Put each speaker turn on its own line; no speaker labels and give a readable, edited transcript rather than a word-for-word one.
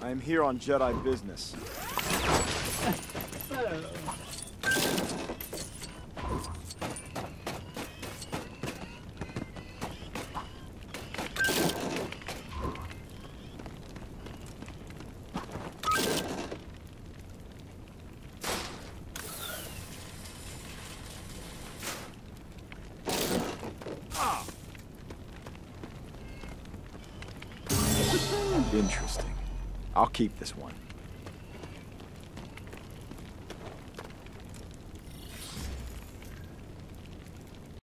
I am here on Jedi business. Interesting. I'll keep this one.